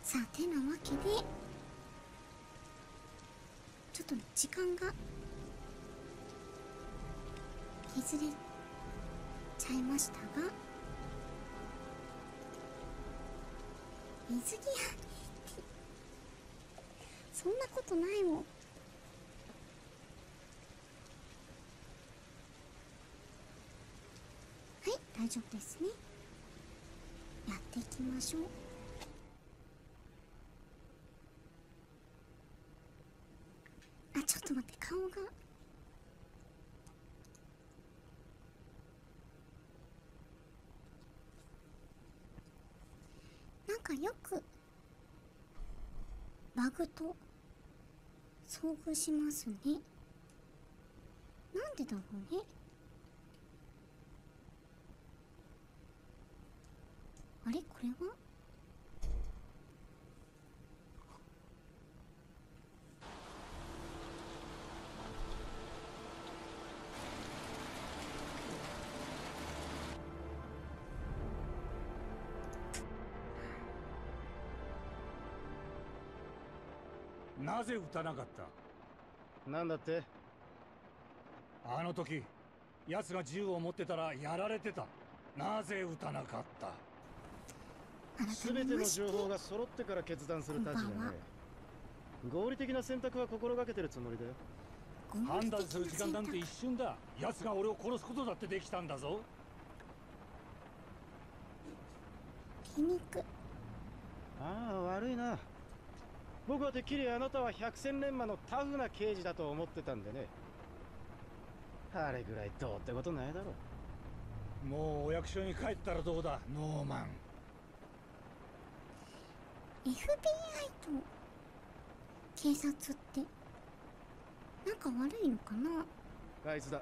さあてなわけでちょっと時間が削れちゃいましたが、水着そんなことないもん。はい、大丈夫ですね。やっていきましょう。あ、ちょっと待って、顔がなんかよくバグと遭遇しますね。なんでだろうね。あれ、これはなぜ撃たなかった？ なんだって？ あの時奴が銃を持ってたらやられてた。なぜ撃たなかった？ 全ての情報が揃ってから決断するたちだね。合理的な選択は心がけてるつもりだよ。 判断する時間なんて一瞬だ。奴が俺を殺すことだってできたんだぞ。 皮肉。 ああ、悪いな。僕はてっきりあなたは百戦錬磨のタフな刑事だと思ってたんでね。あれぐらいどうってことないだろう。もうお役所に帰ったらどうだ、ノーマン。 FBI と警察ってなんか悪いのかな？ あいつだ。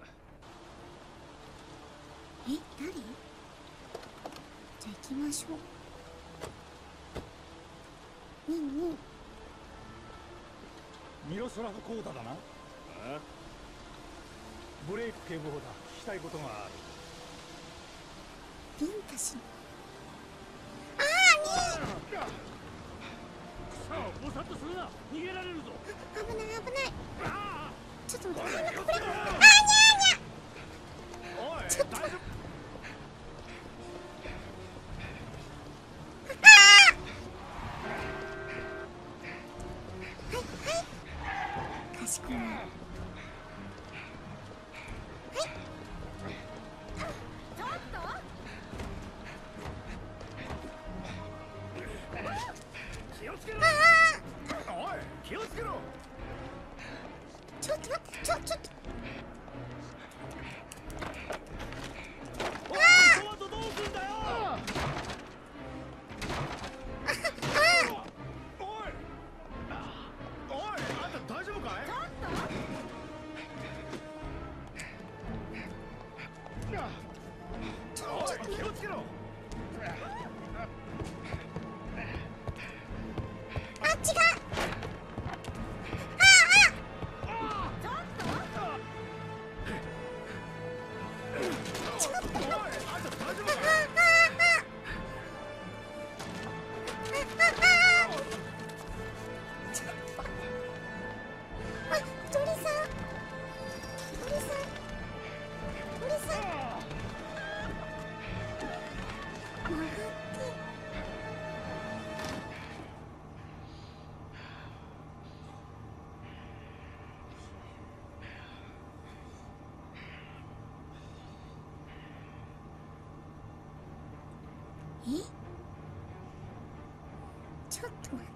え、誰？じゃあ行きましょう。ねえねえ、 ミロスラフ・コーダだな。ブレイク警部補だ。聞きたいことがある。 ビンタし。ああ、ねえ。 さあ、ぼさっとするな。逃げられるぞ。 危ない危ない。ちょっと待って、あんな隠れ。あーにゃーにゃ。ちょっと。かしこまる。 気をつけろ。おい、気をつけろ。 ちょっと待って、ちょっと。 おい、この後どうすんだよ。おい、あんた大丈夫かい？おい、気をつけろ。 あっちが。え？ちょっと待って。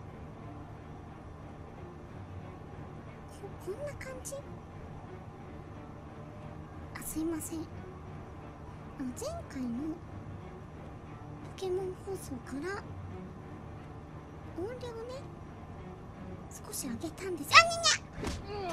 こんな感じ？あ、すいません。前回のポケモン放送から音量ね、少し上げたんです。あ、にゃにゃ。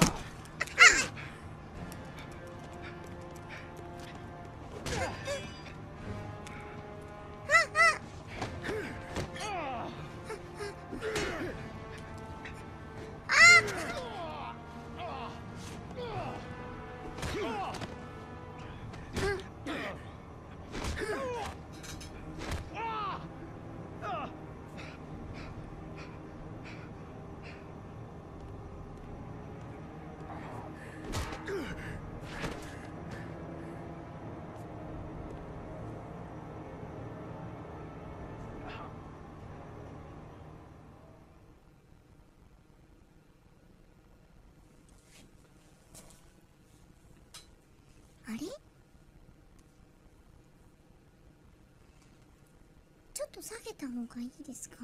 下げた方がいいですか？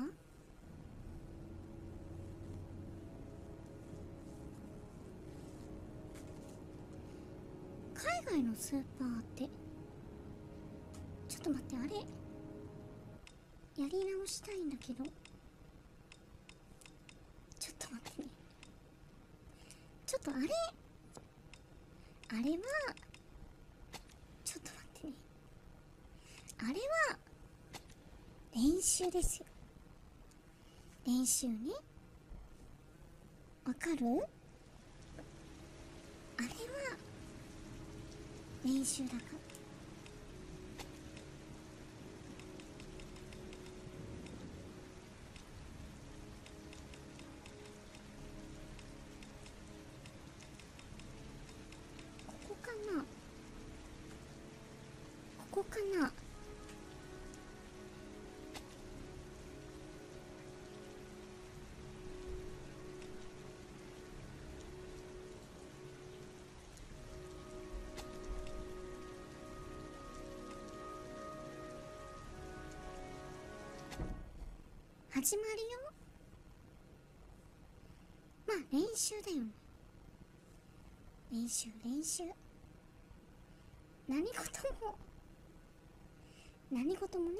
海外のスーパーってちょっと待って、あれやり直したいんだけど、ちょっと待ってね。ちょっとあれはちょっと待ってね。あれは練習ですよ。練習ね。わかる？あれは練習だから。ここかな？ここかな？始まるよ。まあ練習だよね。練習。何事もね。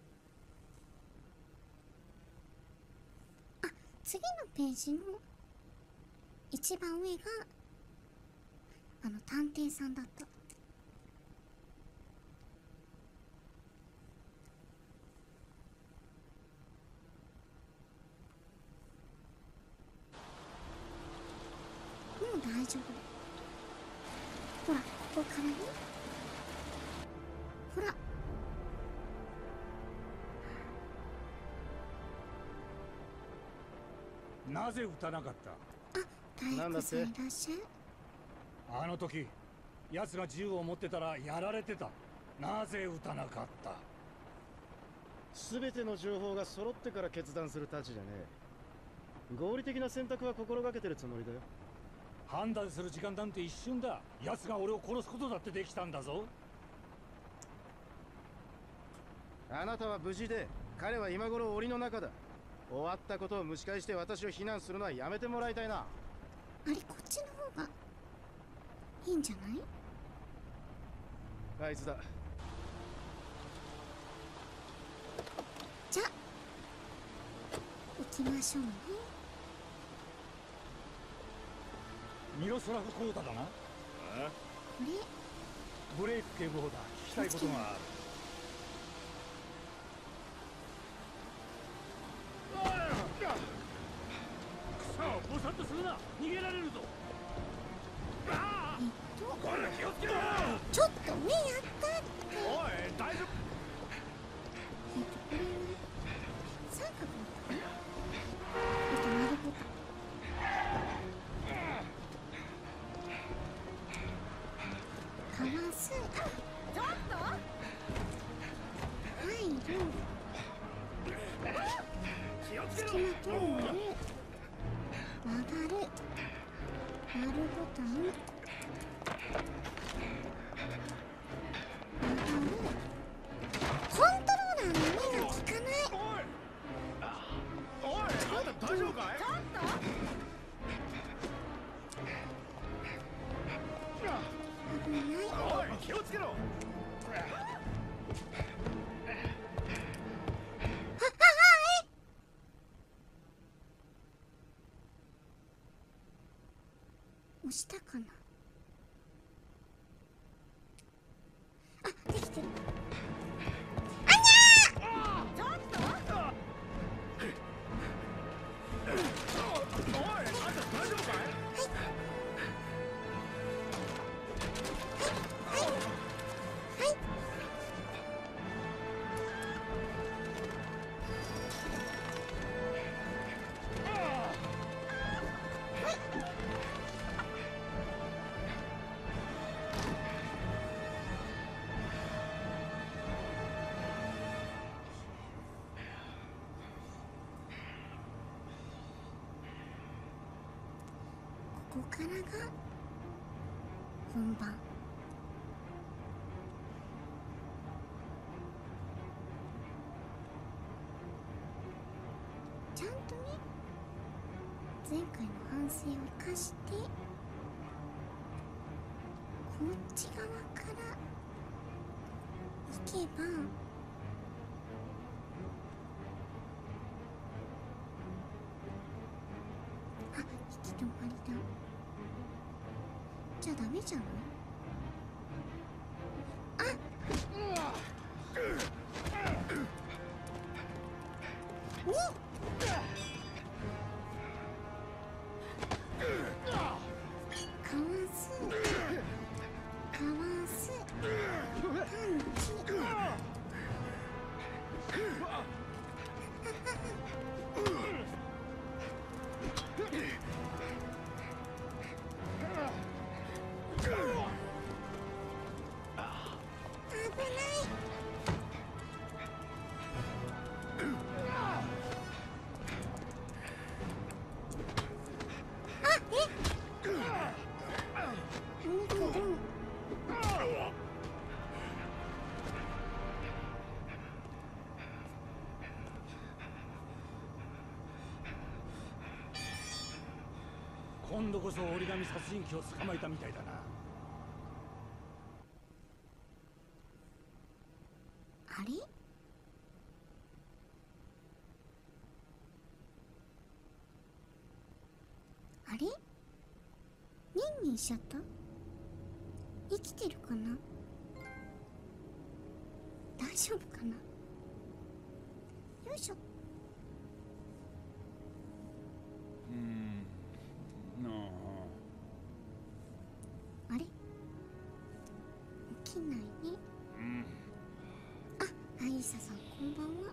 あ、次のページの一番上が探偵さんだった。もう大丈夫。ほら、ここからね。ほら。 なぜ撃たなかった？ あ、大工さんいらっしゃい。 あの時奴が銃を持ってたらやられてた。なぜ撃たなかった？ 全ての情報が揃ってから決断するたちじゃねえ。合理的な選択は心がけてるつもりだよ。 判断する時間なんて一瞬だ。奴が俺を殺すことだってできたんだぞ。 あなたは無事で、彼は今頃檻の中だ。終わったことを蒸し返して私を非難するのはやめてもらいたいな。 あれ、こっちの方がいいんじゃない？ あいつだ。 じゃあ行きましょうね。 ミロスラフ・コータだな。 これブレイク警部補だ。聞きたいことがある。ぼさっとするな。逃げられるぞ。これ気をつけろ。 ちょっと目やったって。 おい、大丈夫？ これ三角だったかな。丸ボタン。かわす。ちょっと入る。隙間通る。曲がる。丸ボタン。コントローラーの目が効かない。 おい、あんた大丈夫かい？ 危ない。 おい、気をつけろ。 押したかな。あ、できてる。あにゃー！ちょっと。 おい、あんた大丈夫かい？ ここからが本番。 ちゃんとね、前回の反省を生かして、こっち側から行けば、あ、行き止まりだ。じゃあダメじゃない？ 今度こそ折り紙殺人鬼を捕まえたみたいだな。 あれ？あれ？ニンニンしちゃった？生きてるかな？大丈夫かな？よいしょ。あれ？起きないね。あ、アイサさんこんばんは。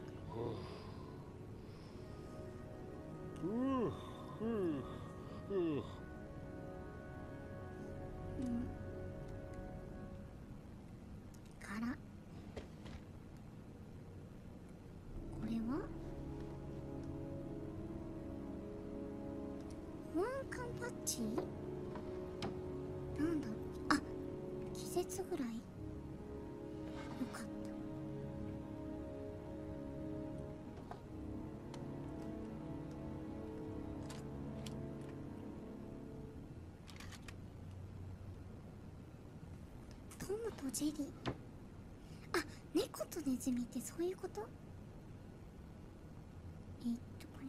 からこれは保安官パッチ？なんだろう。あ、季節ぐらいよかった。トムとジェリー。あ、猫とネズミってそういうこと？これ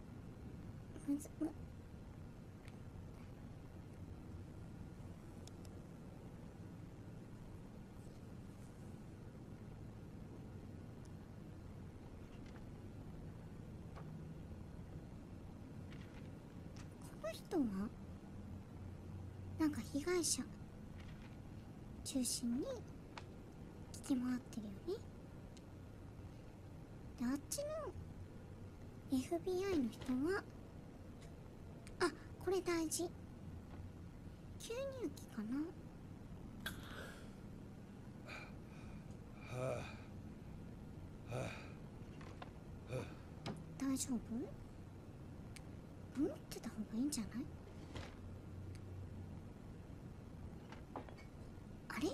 この人はなんか被害者中心に来てもらってるよね。で、あっちの FBI の人は、あ、これ大事。吸入器かな。大丈夫？持ってた方がいいんじゃない？あれ？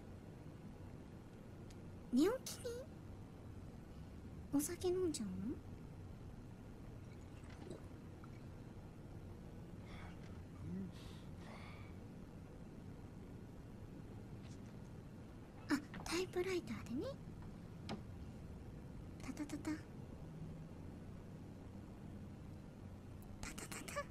寝起きにお酒飲んじゃうの？あ、タイプライターでね。タタタタタタタタ。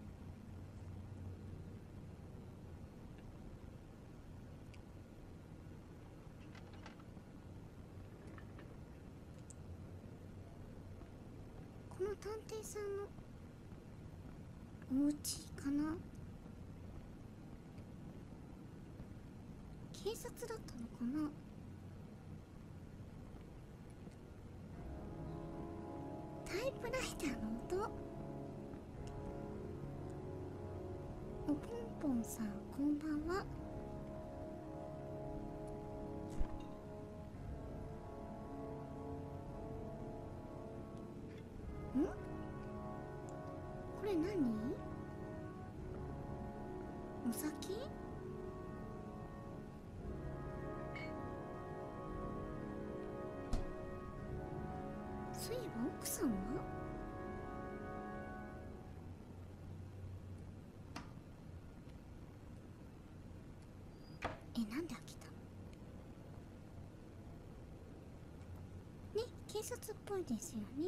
この探偵さんのお家かな。警察だったのかな。タイプライターの音。おぽんぽんさんこんばんは。これ何？お酒？そういえば奥さんは？ なんで開けたのね。警察っぽいですよね。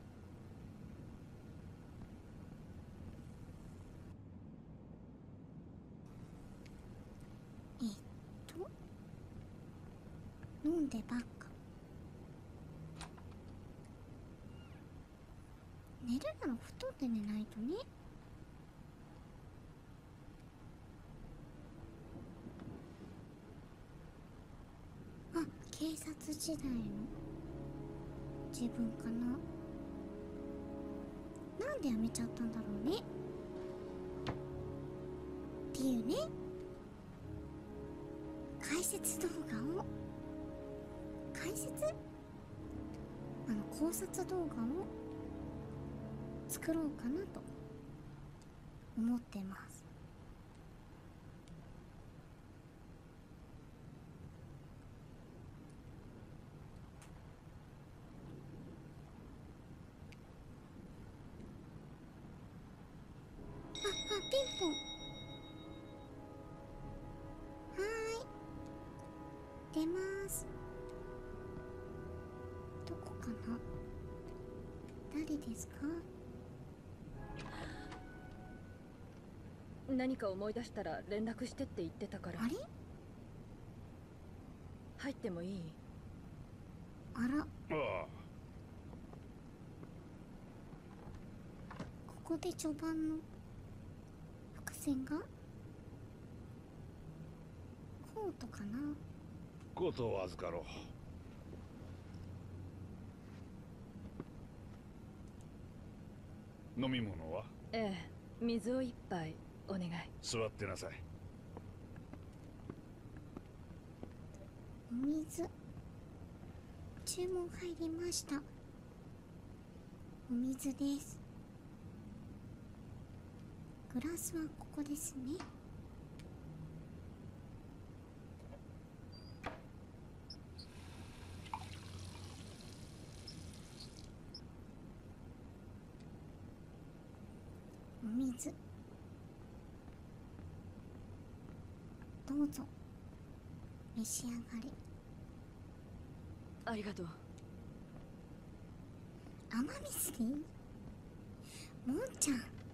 飲んでばっか。寝るなら布団で寝ないとね。あ、警察時代の自分かな。なんでやめちゃったんだろうね。っていうね、解説動画を考察動画を作ろうかなと思ってます。ピンポン。はーい、出ます。どこかな。誰ですか。 何か思い出したら連絡してって言ってたから。 あれ。 入ってもいい？ あら、 ああ、 ここで序盤の伏線がコートかな。 コートを預かろう。飲み物は？ ええ、水を一杯お願い。 座ってなさい。 お水注文入りました。お水です。グラスはここですね。お水どうぞ召し上がれ。 ありがとう。 雨水でいい？もんちゃん。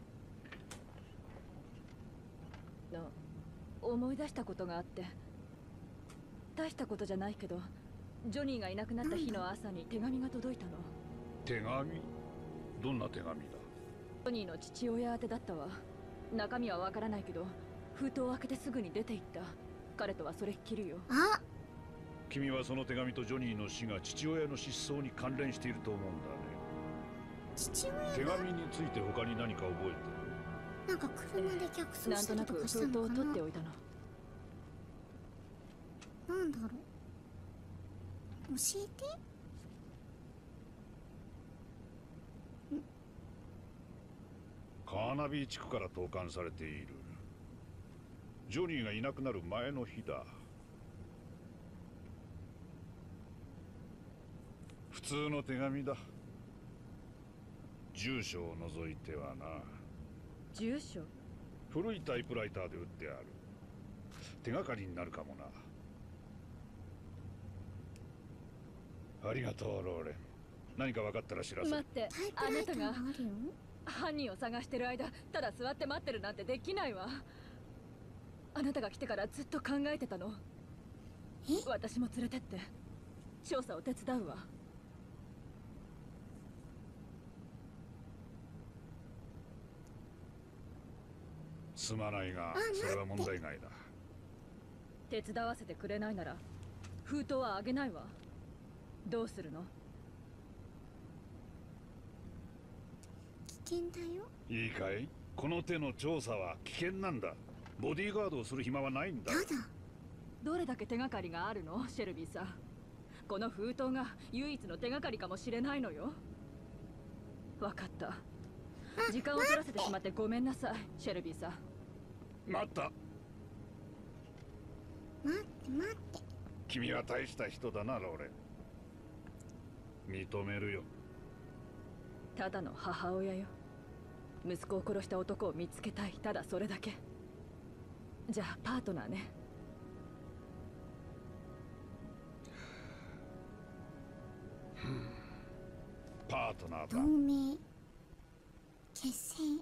思い出したことがあって。大したことじゃないけど、ジョニーがいなくなった日の朝に手紙が届いたの。 手紙？どんな手紙だ？ ジョニーの父親宛てだったわ。中身はわからないけど、封筒を開けてすぐに出て行った。彼とはそれっきりよ。 あ、 君はその手紙とジョニーの死が父親の失踪に関連していると思うんだね。 父親手が紙について他に何か覚えてる？ なんか車で逆走なんとなしたりとかしたく封筒をのかな。 取っておいたの。 なんだろう、教えて。 カーナビー地区から投函されている。ジョニーがいなくなる前の日だ。普通の手紙だ。住所を除いてはな。 住所？ 古いタイプライターで打ってある。手がかりになるかもな。ありがとう、ローレン。何か分かったら知らせる。 待って、 タイプあなたがライターがあるよ。 犯人を探してる間、ただ座って待ってるなんてできないわ。あなたが来てからずっと考えてたの。私も連れてって調査を手伝うわ。 すまないが、それは問題外だ。 手伝わせてくれないなら封筒はあげないわ。どうするの？ 危険だよ。 いいかい？この手の調査は危険なんだ。ボディーガードをする暇はないんだ。 ただどれだけ手がかりがあるの、シェルビーさん。この封筒が唯一の手がかりかもしれないのよ。分かった。時間を取らせてしまってごめんなさい、シェルビーさん。 待った。 待って待って。 君は大した人だな、ローレン。認めるよ。 ただの母親よ。息子を殺した男を見つけたい、ただそれだけ。じゃあパートナーね。 パートナー同だ。 盟結成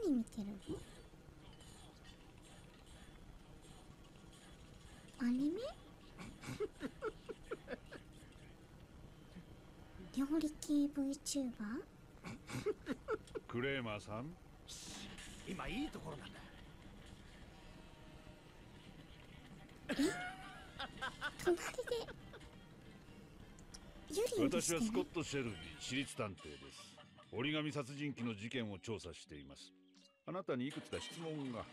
何見てるの？アニメ？料理系 VTuber？ クレーマーさん、 今いいところなんだ。 隣でユリンで私はスすね。 コット・シェルビー、私立探偵です。折り紙殺人鬼の事件を調査しています。あなたにいくつか質問が。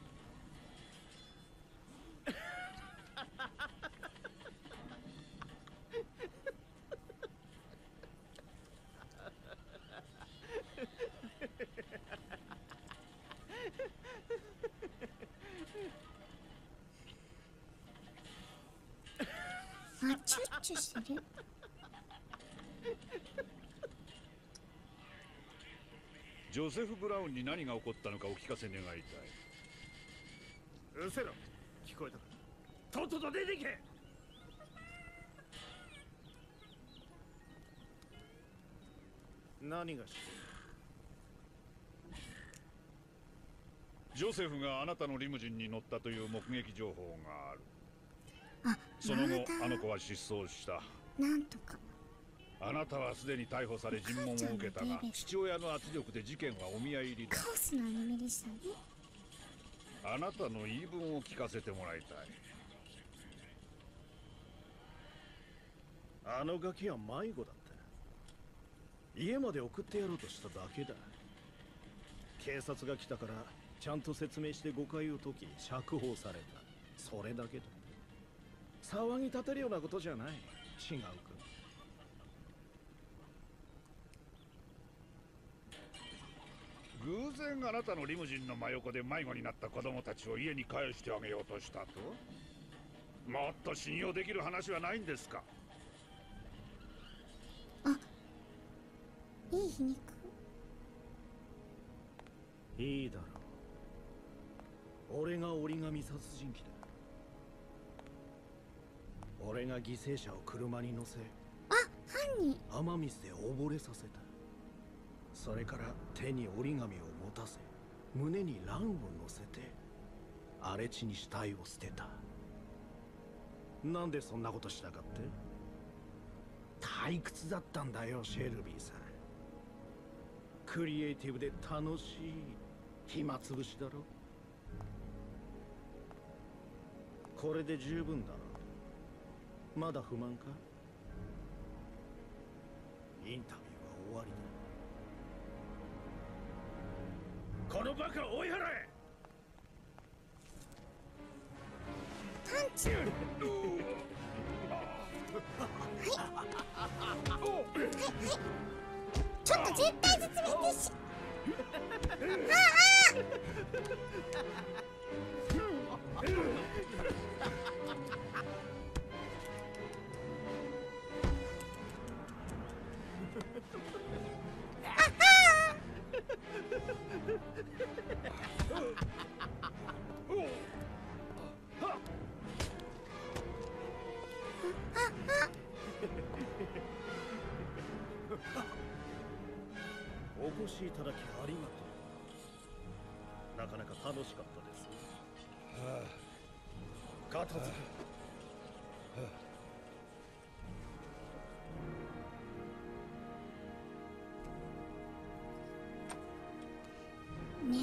あ、チュッチュしてる。 ジョセフ・ブラウンに何が起こったのかお聞かせ願いたい。 うせろ。聞こえたか。とっとと出てけ。 何がしてジョセフがあなたのリムジンに乗ったという目撃情報がある。 あ、 その後まだあの子は失踪した。 なんとか。 あなたはすでに逮捕され尋問を受けたが、父親の圧力で事件はお見合い入りだ。 カオスなアニメでしたね。 あなたの言い分を聞かせてもらいたい。 あのガキは迷子だった。家まで送ってやろうとしただけだ。警察が来たからちゃんと説明して誤解を解き釈放された。それだけだ。騒ぎ立てるようなことじゃない。違うか。 偶然あなたのリムジンの真横で迷子になった子供たちを家に返してあげようとしたと。もっと信用できる話はないんですか。 いい皮肉。 いいだろう。俺が折り紙殺人鬼だ。俺が犠牲者を車に乗せあ、犯人。 雨水で溺れさせた。それから手に折り紙を持たせ胸に蘭を乗せて荒れ地に死体を捨てた。なんでそんなことしたかって？退屈だったんだよ、シェルビーさん。クリエイティブで楽しい暇つぶしだろ。これで十分だろ。まだ不満か？インタビューは終わりだ。 このバカを追い払え。 パンチ。ちょっと絶対絶命停止。 お越しいただきありがとう。なかなか楽しかったです。片付け。 ね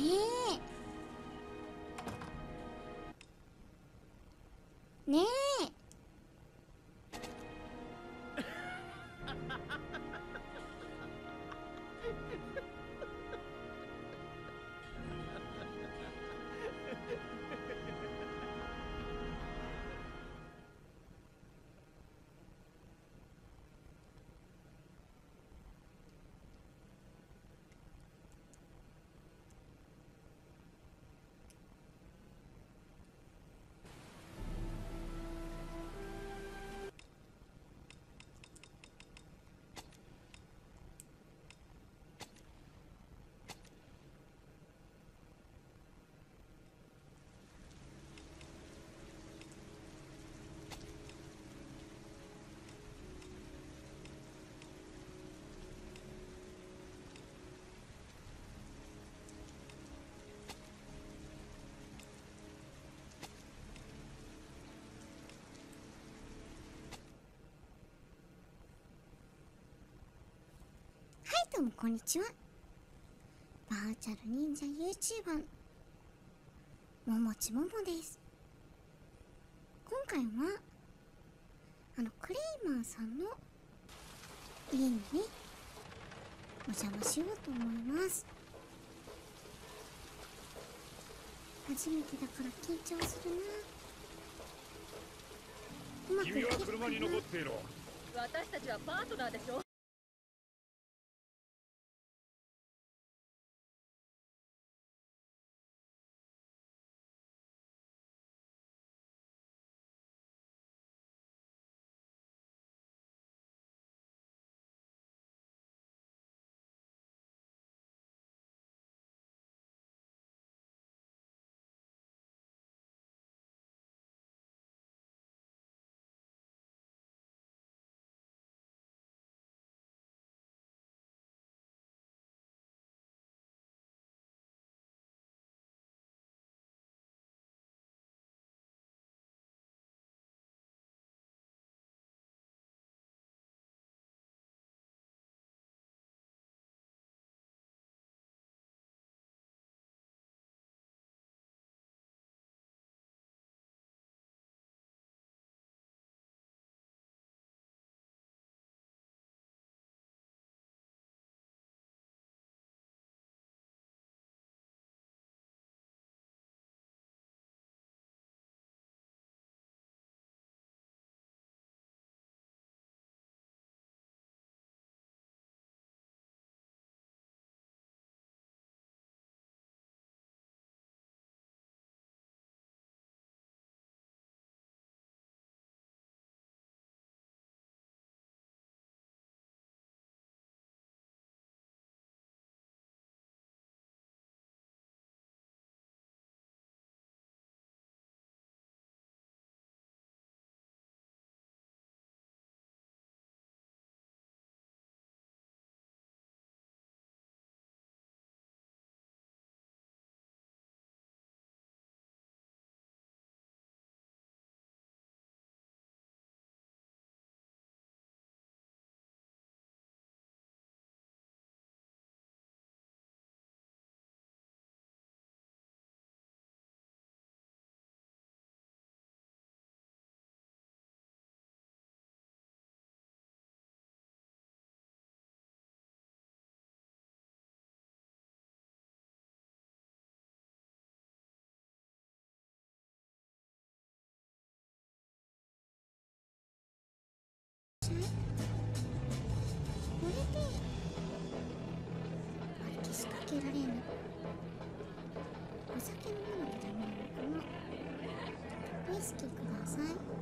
え。ねえ。 どうもこんにちは。バーチャル忍者 YouTuber ももちももです。今回はクレイマーさんの家にねお邪魔しようと思います。初めてだから緊張するな。うまくいけ君はるかな。 車に残っていろ。 私たちはパートナーでしょ。 これで消しかけられぬ。お酒飲まなきゃダメなのかな。ウイスキーください。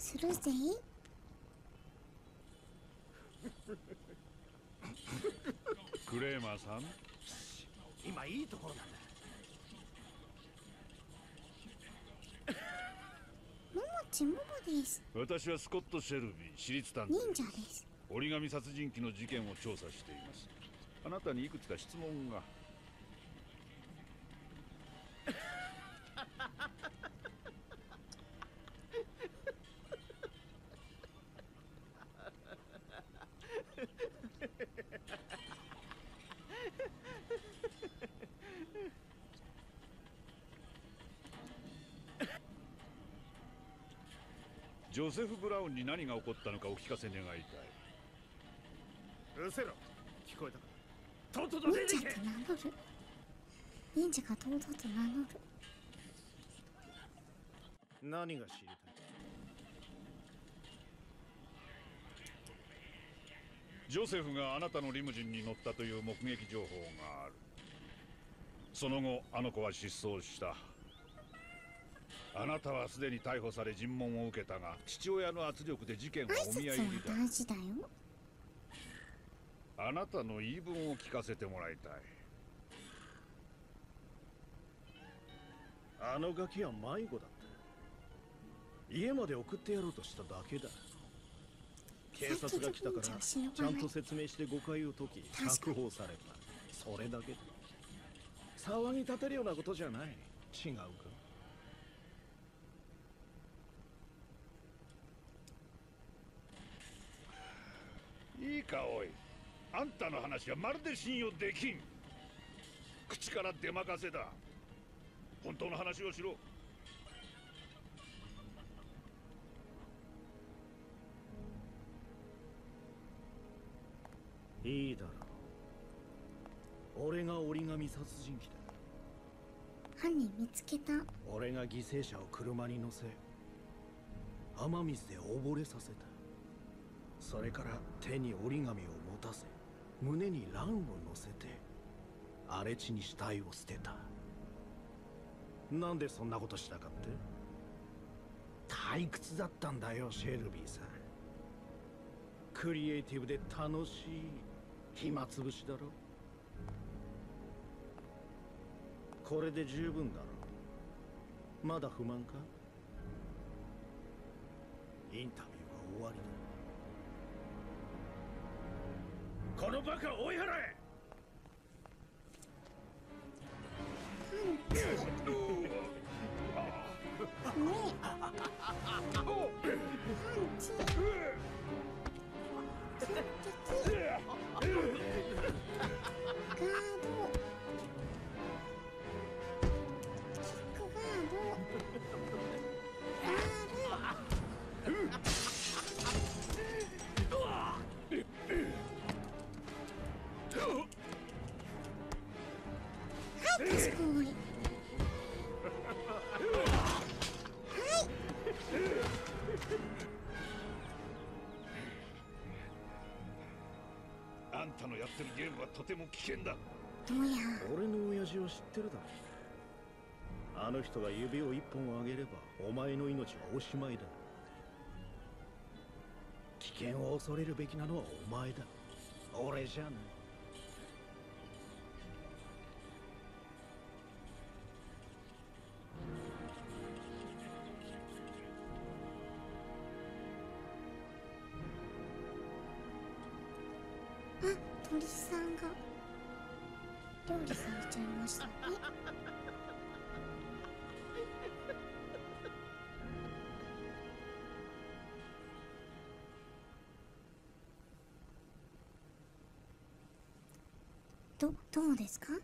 するぜ。 クレーマーさん、 今いいところなんだ。 ももちももです。 私はスコット・シェルビー、私立探偵。 忍者です。 折り紙殺人鬼の事件を調査しています。あなたにいくつか質問が。ジョセフ・ブラウンに何が起こったのかお聞かせ願いたい。 うせろ。聞こえたか。とっとと忍出ていけ。 者と名乗る。忍者が堂々と名乗る。 何が知りたい。 ジョセフがあなたのリムジンに乗ったという目撃情報がある。その後あの子は失踪した。あなたはすでに逮捕され尋問を受けたが、父親の圧力で事件は挨お見合い拶は入りだ。 大事だよ。 あなたの言い分を聞かせてもらいたい。 あのガキは迷子だった。家まで送ってやろうとしただけだ。警察が来たからちゃんと説明して誤解を解き釈放された。それだけだ。騒ぎ立てるようなことじゃない。違うか。 いいかおい、あんたの話はまるで信用できん。口から出まかせだ。本当の話をしろ。 いいだろう。俺が折り紙殺人鬼だ。 犯人見つけた。 俺が犠牲者を車に乗せ雨水で溺れさせた。それから手に折り紙を持たせ胸に蘭を乗せて荒れ地に死体を捨てた。なんでそんなことしたかって？退屈だったんだよ、シェルビーさん。クリエイティブで楽しい暇つぶしだろ。これで十分だろ。まだ不満か？インタビューは終わりだ。このバカを追い払え。 あんたのやってるゲームはとても危険だ。 どうや。 俺の親父を知ってるだろ。あの人が指を一本上げればお前の命はおしまいだ。危険を恐れるべきなのはお前だ、俺じゃない。 あ、鳥さんが料理されちゃいましたね。どうですか？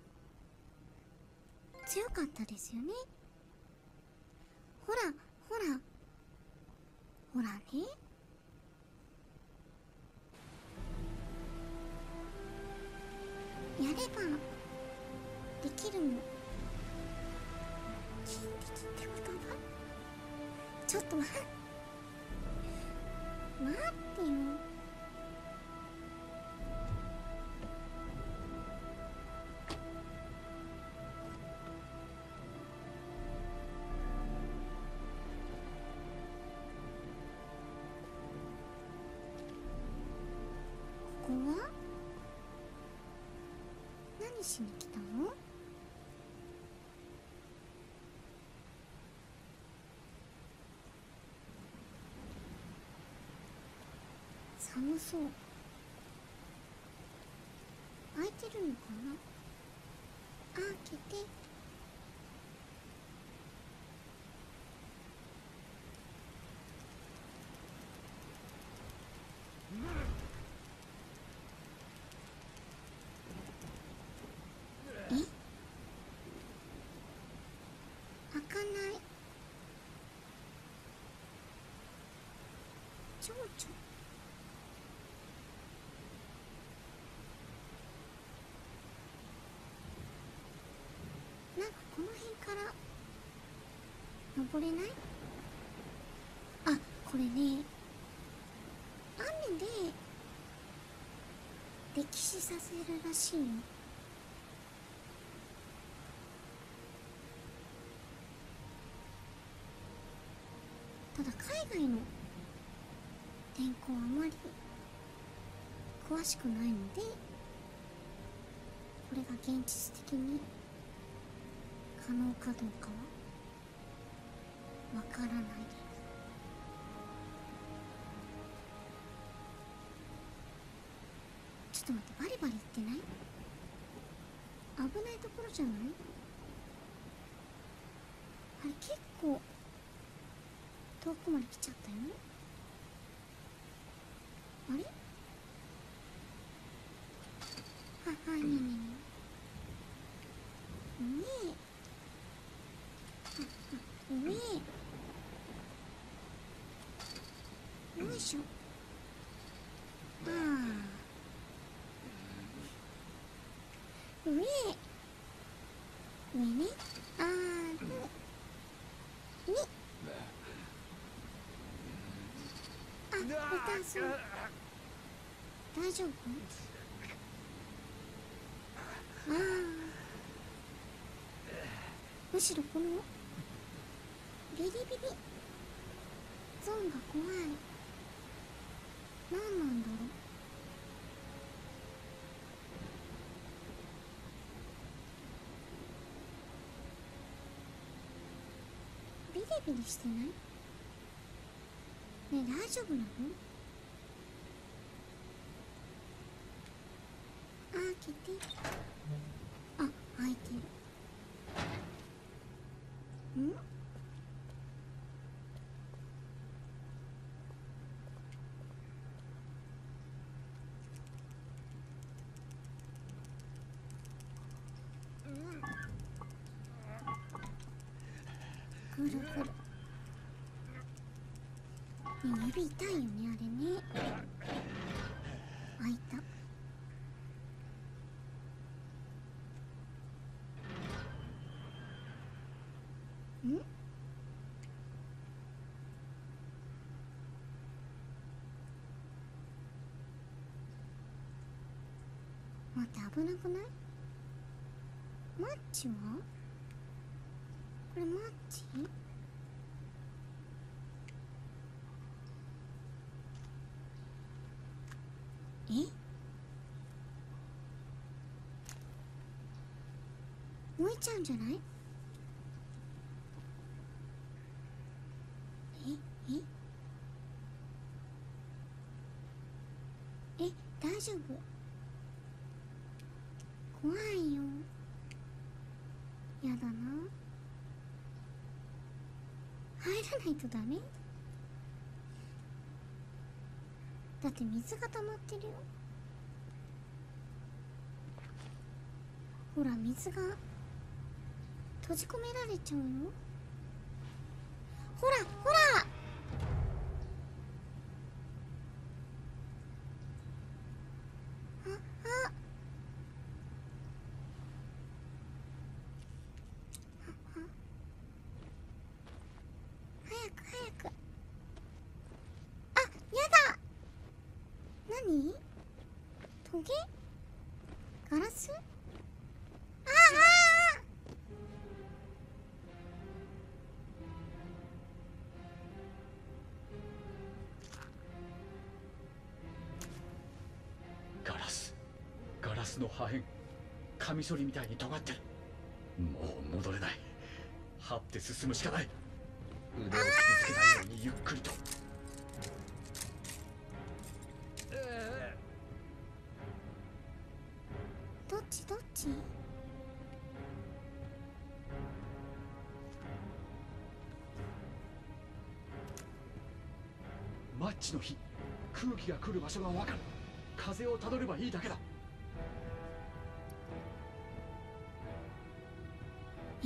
強かったですよね。ほらほらほらね。やればできるの。金敵ってことはちょっと待ってよ。 しに来たの？寒そう。開いてるのかな？開けて。え？開かない。蝶々。なんかこの辺から登れない？あ、これね、雨で溺死させるらしいよ。ただ海外の天候はあまり詳しくないので、これが現実的に可能かどうかはわからないです。ちょっと待って、バリバリ言ってない？危ないところじゃない？あれ結構遠くまで来ちゃったよ。あれ？あ、ねえねえねえ。上よいしょ。ああ、上ね。あるに痛そう。大丈夫？ああ、むしろこのビリビリゾーンが怖い。何なんだろう。ビリビリしてない？ねえ、大丈夫なの？開けて。あ、開いてる。ん？ぐるぐる。ね、指痛いよね、あれね。開いた。ん？待って、危なくない？マッチは？これマッチ？え？燃えちゃうんじゃない？え、大丈夫？怖いよ。やだな。入らないとダメ？だって水が溜まってるよ。ほら、水が閉じ込められちゃうよ。ほらほら。早く。あ、やだ。何？トゲ？ガラス？ ガラスの破片、 カミソリみたいに尖ってる。もう戻れない。這って進むしかない。腕を傷つけないようにゆっくりと。 どっちどっち？ マッチの火、空気が来る場所が分かる。風をたどればいいだけだ。 え？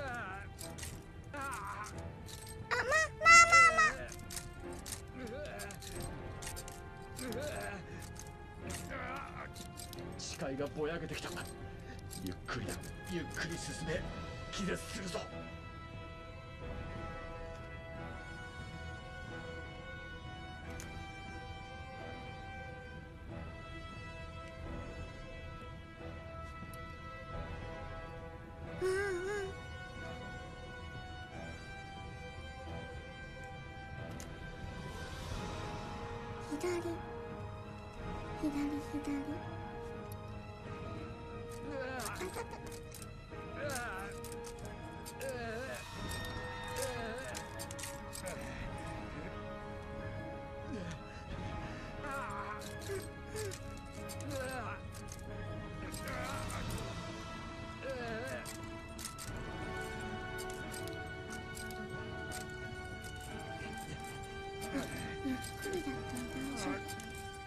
視界がぼやけてきた。ゆっくりだ、ゆっくり進め。気絶するぞ。 左左左。ゆっくりだったら大丈夫。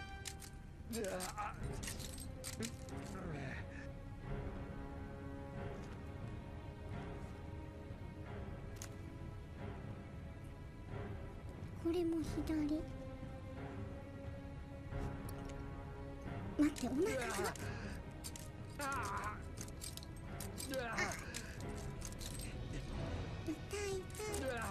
これも左。待って、お腹が痛い痛い。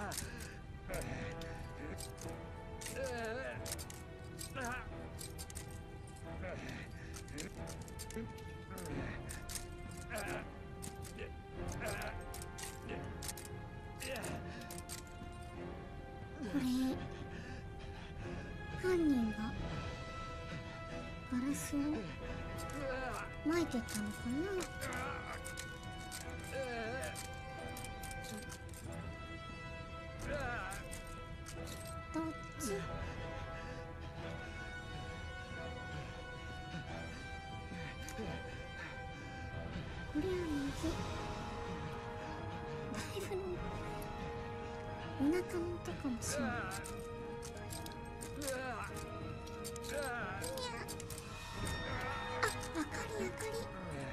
これ犯人がガラスを撒いてったのかな。どっち？これは右。だいぶのお腹の音かもしれない。あ、明かり明かり。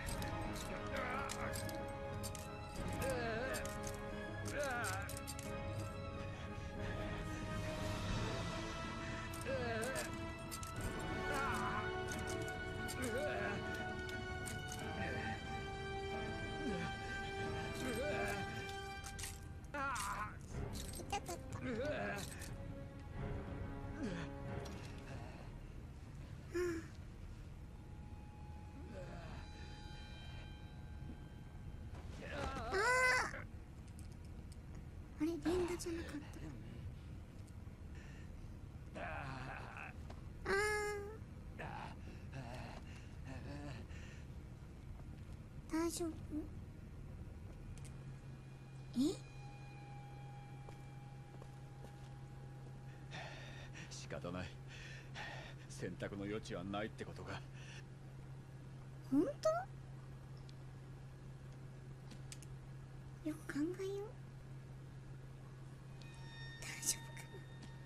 あれ、連打じゃなかった。あー、大丈夫？え？ 仕方ない。選択の余地はないってことか。 本当？よく考えよう。大丈夫かな。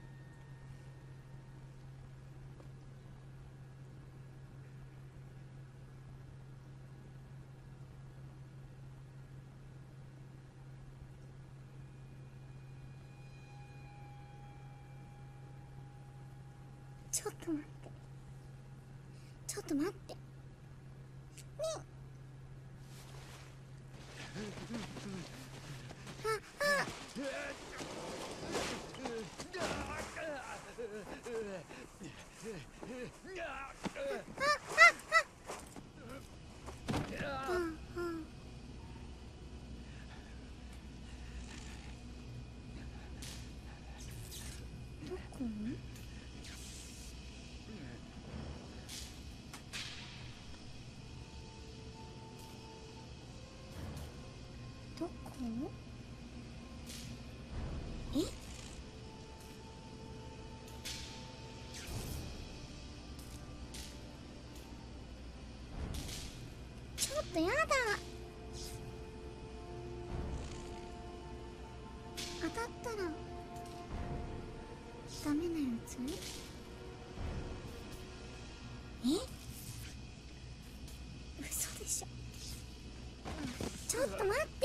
ちょっと待って。ちょっと待って。ねえ。どこ？ え、ちょっとやだ。当たったらダメなやつ？え、嘘でしょ。ちょっと待って。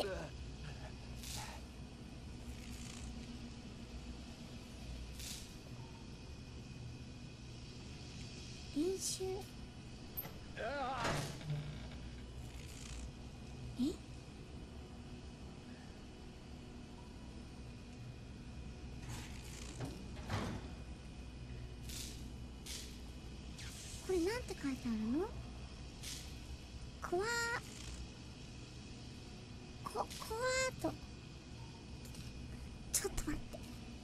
練習。え、これなんて書いてあるの？コアート。ちょっと待って。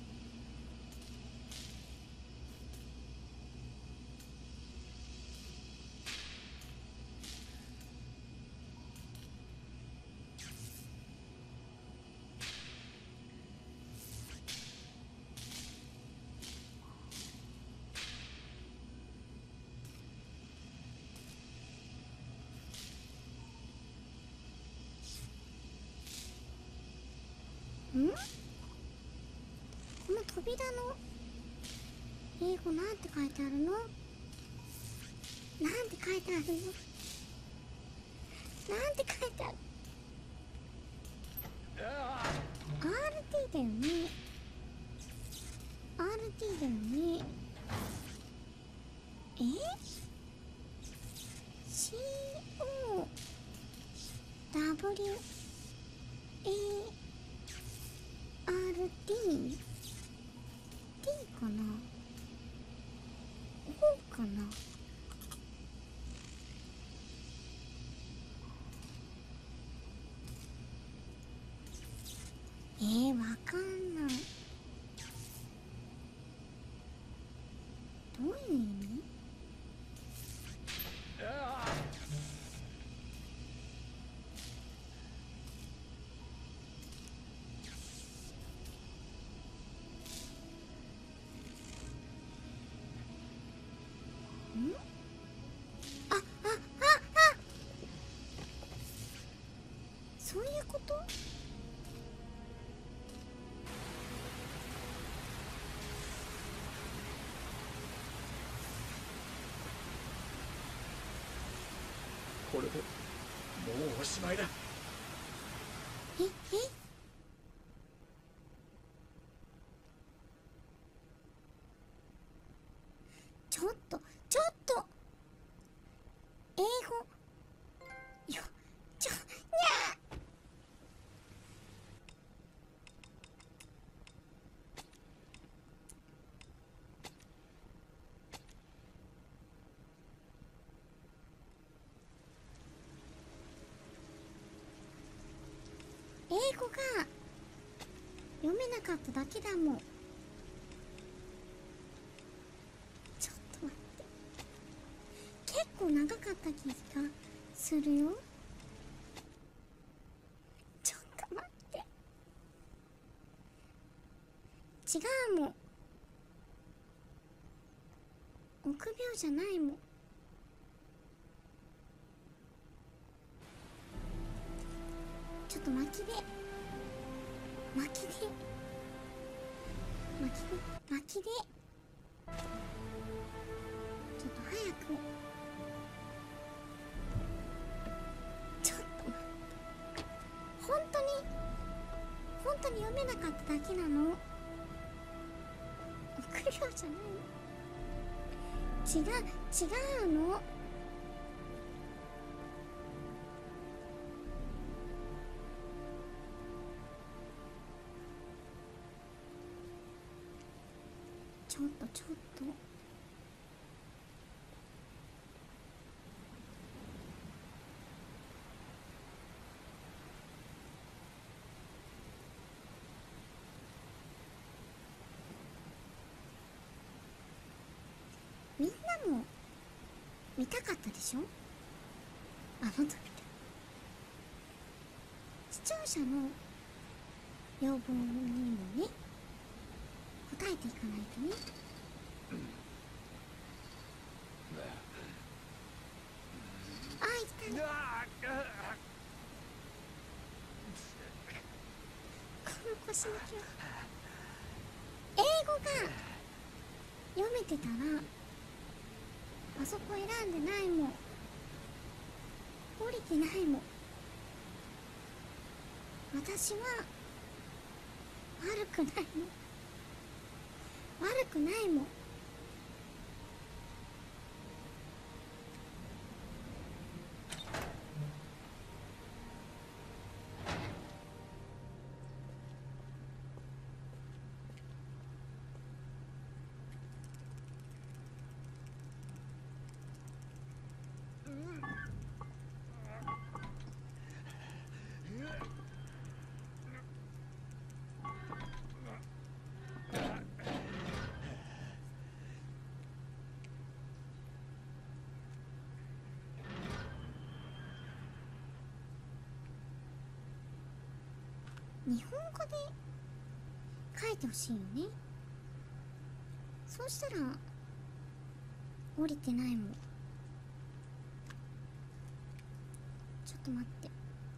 ん？この扉の英語なんて書いてあるの？なんて書いてあるの？なんて書いてある？ RT だよね。 RT だよね。え？ COWART？ T かな？ O かな？わかんない。どういう意味？そういうこと？ これでもうおしまいだ。 え、ちょっと英語よ、にゃ英語が読めなかっただけだもん。ちょっと待って、結構長かった気がするよ。ちょっと待って、違うもん。臆病じゃないもん。ちょっと巻きでちょっと早く。ちょっと待って、本当に読めなかっただけなの？臆病じゃないの？違うの？ちょっとみんなも見たかったでしょ？あの時で視聴者の要望にもね答えていかないとね。あ、いたね。この腰抜きは英語が読めてたらあそこ選んでないもん、降りてないもん。私は悪くないの、悪くないもん。日本語で書いてほしいよね。そうしたら降りてないもん。ちょっと待って。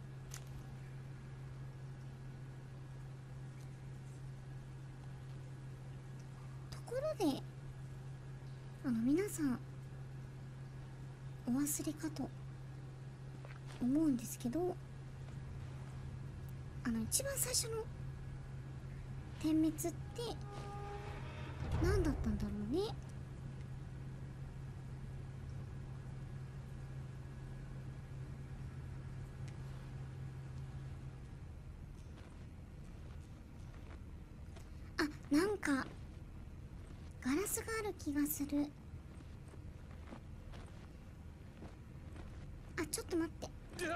ところで皆さんお忘れかと思うんですけど、一番最初の点滅って何だったんだろうね。あ、なんかガラスがある気がする。あ、ちょっと待って。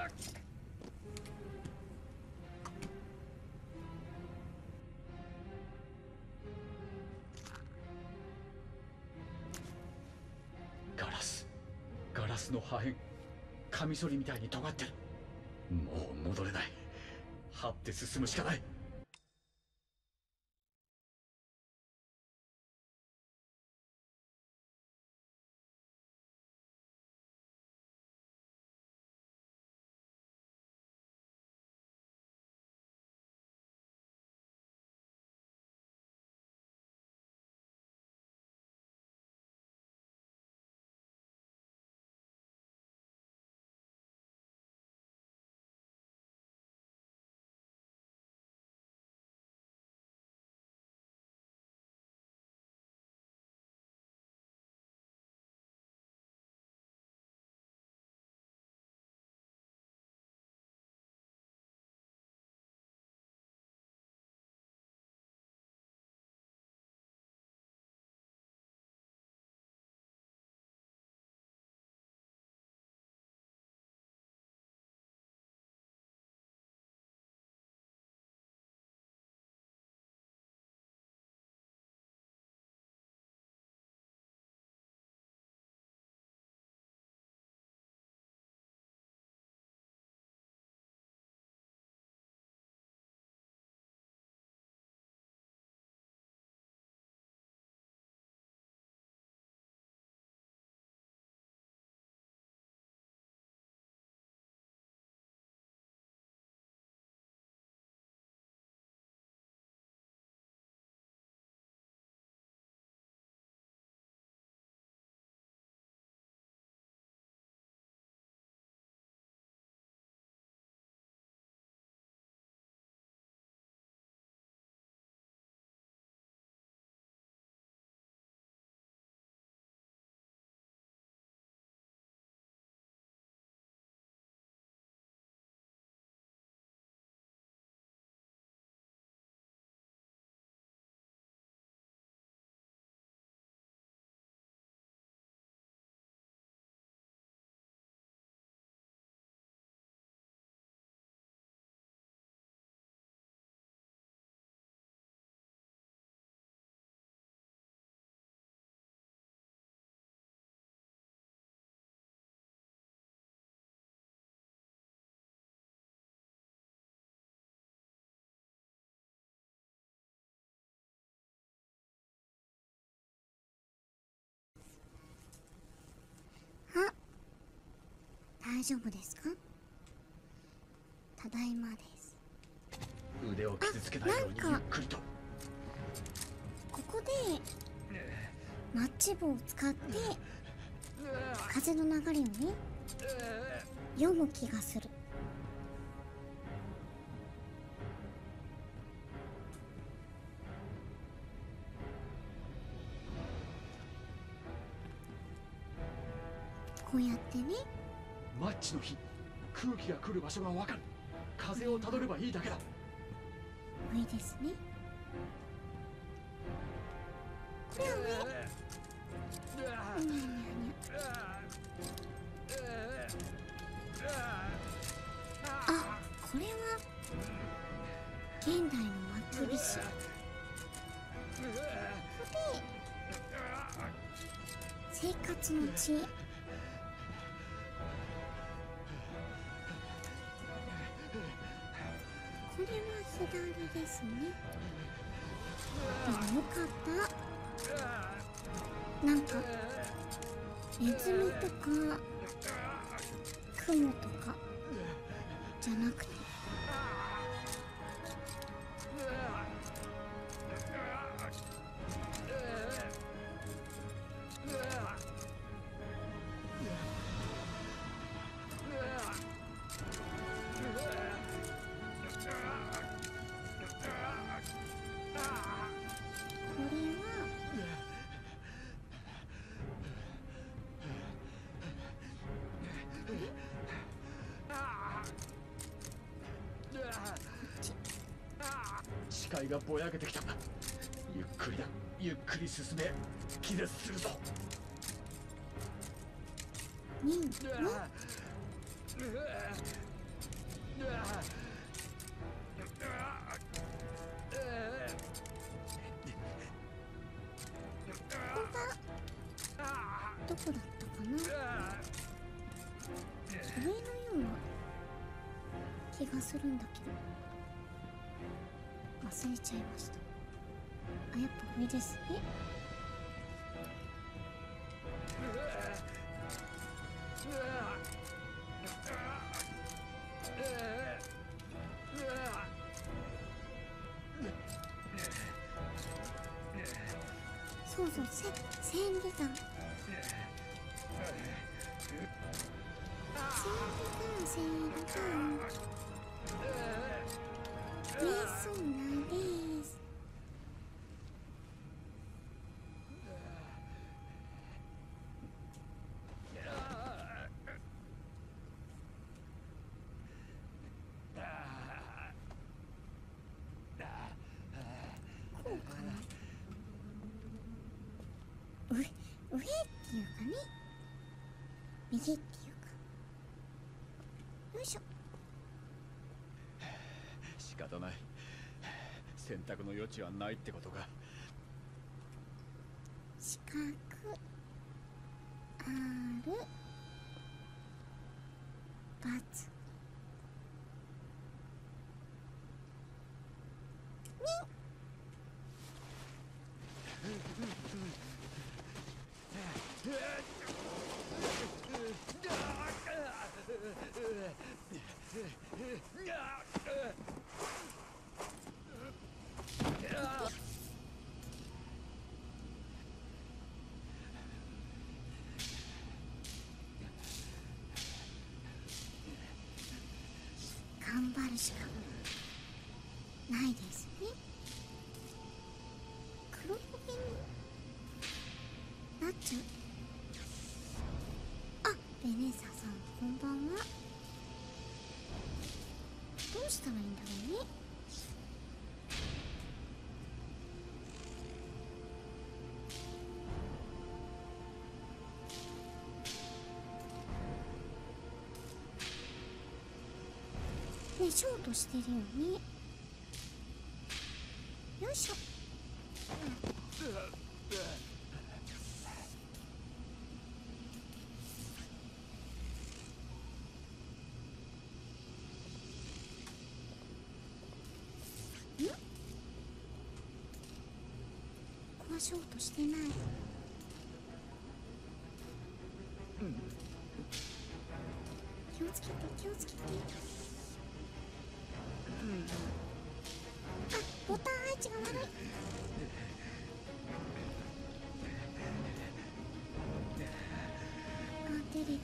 ガラスの破片、カミソリみたいに尖ってる。もう戻れない。這って進むしかない。 大丈夫ですか？ただいまです。 腕を傷つけないようにゆっくりと。 ここでマッチ棒を使って風の流れをね読む気がする。こうやってね。 マッチの火、空気が来る場所がわかる。風をたどればいいだけだ。 いいですね。これはね、にゃにゃにゃ。あ、これは現代のまきびし。ここで生活の知恵。これは左ですね。でもよかった。なんかネズミとかクモとかじゃなくて、 視界がぼやけてきた。ゆっくりだ。ゆっくり進め。気絶するぞ。 にどこだったかな。上のような気がするんだけど忘れちゃいました。あ、やっぱ上ですね。そうそう、千里眼。千里眼。メソナです。こうかな。上っていうかね、右っていうか。よいしょ。 仕方ない。選択の余地はないってことか。 四角ある×。頑張るしかないですね。黒焦げになっちゃう。あ、ベネサさんこんばんは。どうしたらいいんだろうね。ね、ショートしてるよね。よいしょ。ここはショートしてない。よつけて気をつけて。あ、ボタン配置が悪い。あ、出れた。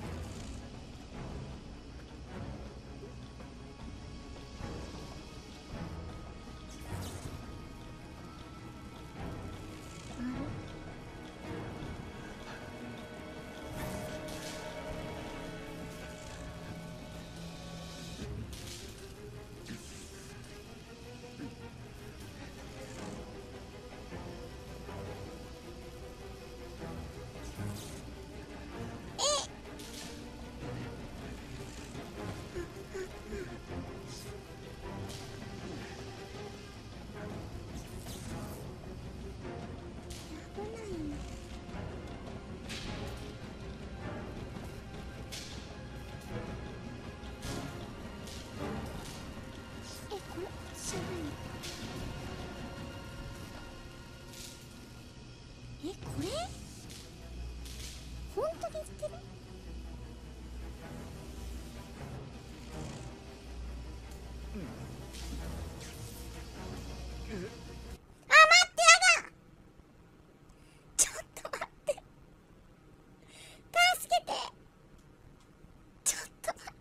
これ本当に言ってる？あ、待って、やだ！ちょっと待って、助けて、ちょっと待って、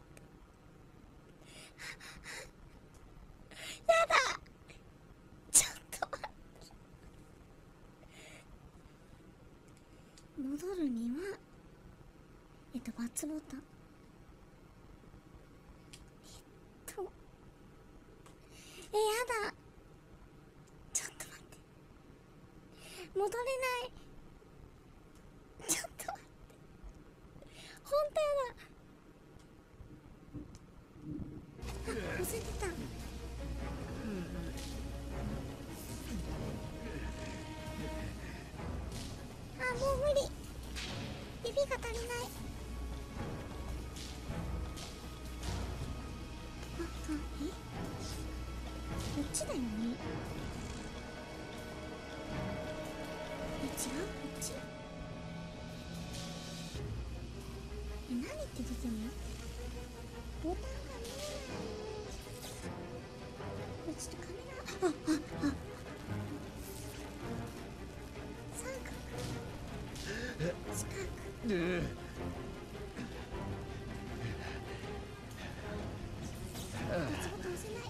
やだ、ちょっと待って。戻るには×ボタン。やだ、ちょっと待って、戻れない、ちょっと待って、ほんとやだ。あ、押せてた。あ、もう無理、指が足りない。こっちだよね。違う、こっち。何って出てんの？ボタンが見えない。ちょっとカメラ、三角、四角。ボタン押せない。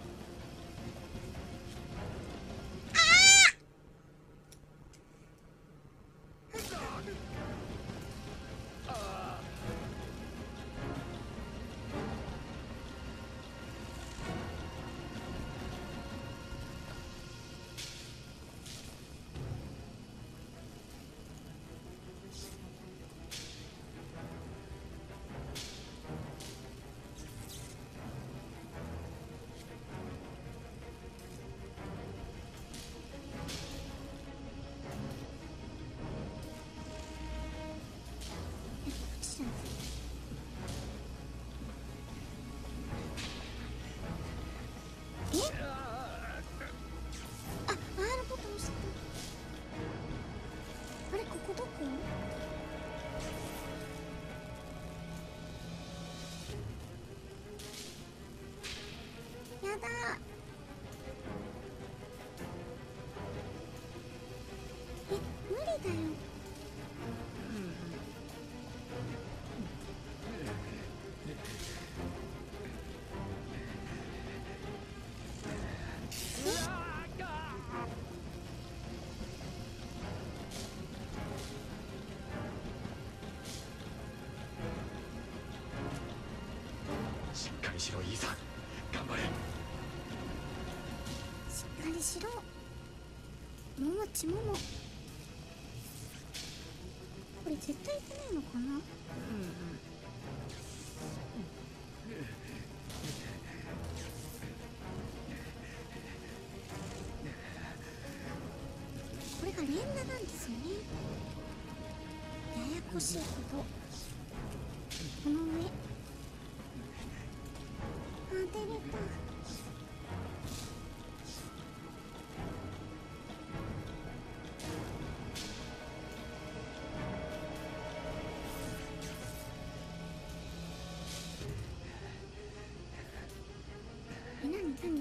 やだ。無理だよ。 しっかりしろ、イーサン。頑張れ。 しっかりしろ、ももちもも。これ絶対いけないのかな？これが連打なんですよね。ややこしいこと。この上。あ、出れた。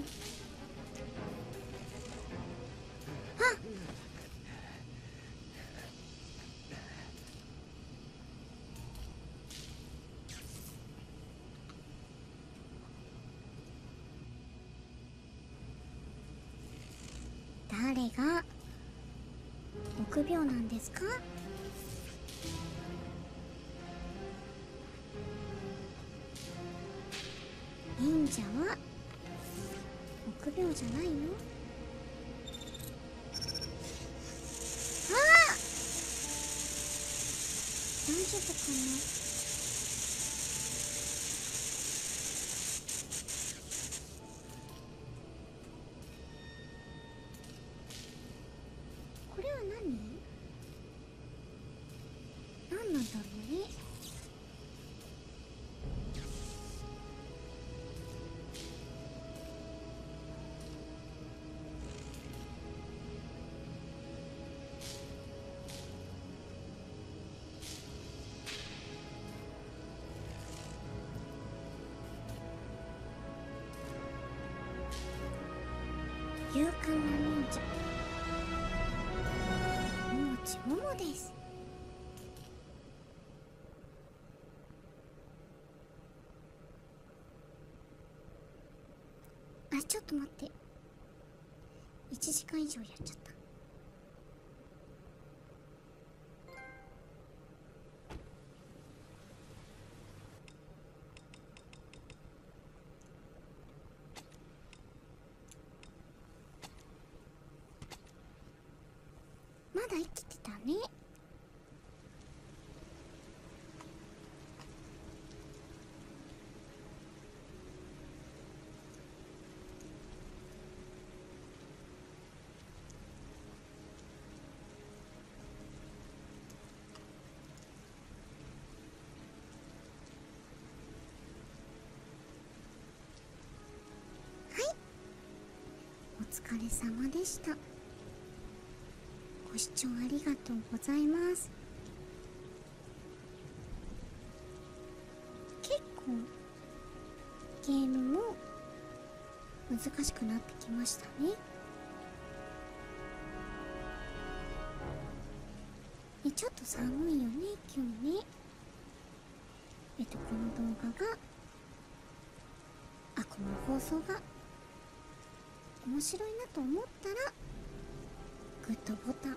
誰が臆病なんですか？忍者は臆病じゃないの？ああ、大丈夫かな？これは何なんだろうね。勇敢な忍者ももです。あ、ちょっと待って、1時間以上やっちゃった。まだ生きてたね。はい、お疲れ様でした。ご視聴ありがとうございます。結構ゲームも難しくなってきましたね。ちょっと寒いよね今日ね。この動画がこの放送が面白いなと思ったらグッドボタン、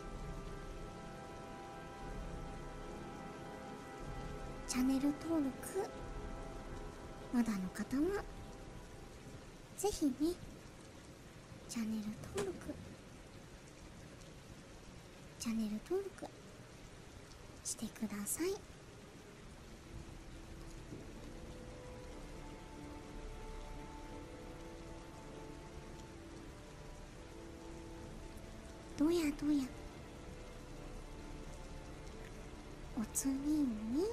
チャンネル登録、まだの方はぜひねチャンネル登録してください。どやどやお次に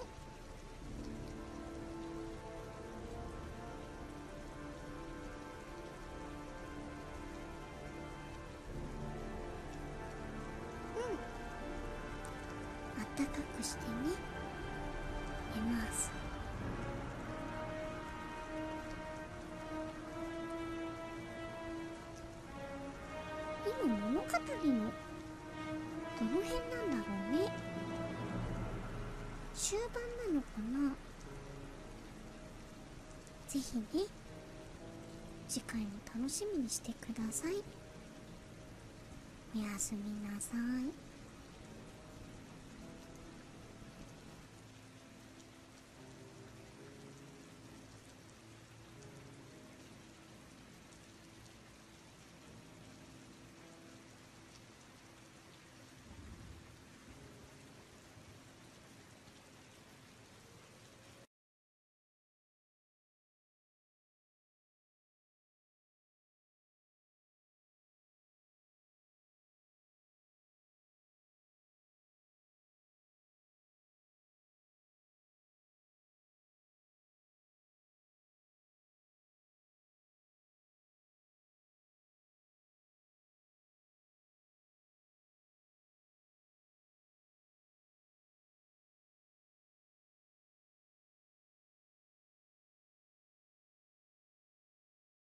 あったかくしてね。寝ます。今物語のどの辺なんだろうね。終盤なのかな。ぜひね次回も楽しみにしてください。おやすみなさい。